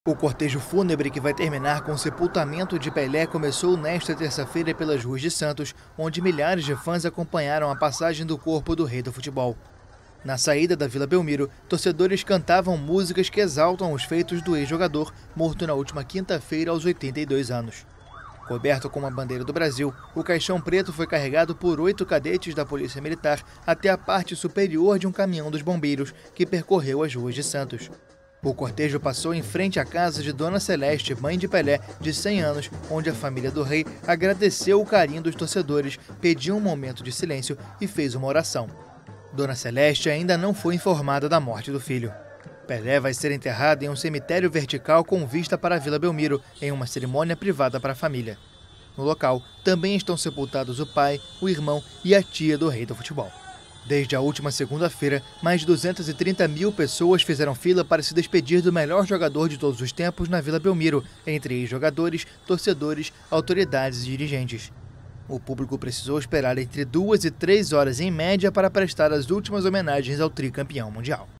O cortejo fúnebre que vai terminar com o sepultamento de Pelé começou nesta terça-feira pelas ruas de Santos, onde milhares de fãs acompanharam a passagem do corpo do rei do futebol. Na saída da Vila Belmiro, torcedores cantavam músicas que exaltam os feitos do ex-jogador, morto na última quinta-feira aos 82 anos. Coberto com uma bandeira do Brasil, o caixão preto foi carregado por 8 cadetes da Polícia Militar até a parte superior de um caminhão dos bombeiros que percorreu as ruas de Santos. O cortejo passou em frente à casa de Dona Celeste, mãe de Pelé, de 100 anos, onde a família do rei agradeceu o carinho dos torcedores, pediu um momento de silêncio e fez uma oração. Dona Celeste ainda não foi informada da morte do filho. Pelé vai ser enterrado em um cemitério vertical com vista para a Vila Belmiro, em uma cerimônia privada para a família. No local, também estão sepultados o pai, o irmão e a tia do rei do futebol. Desde a última segunda-feira, mais de 230 mil pessoas fizeram fila para se despedir do melhor jogador de todos os tempos na Vila Belmiro, entre ex-jogadores, torcedores, autoridades e dirigentes. O público precisou esperar entre 2 e 3 horas em média para prestar as últimas homenagens ao tricampeão mundial.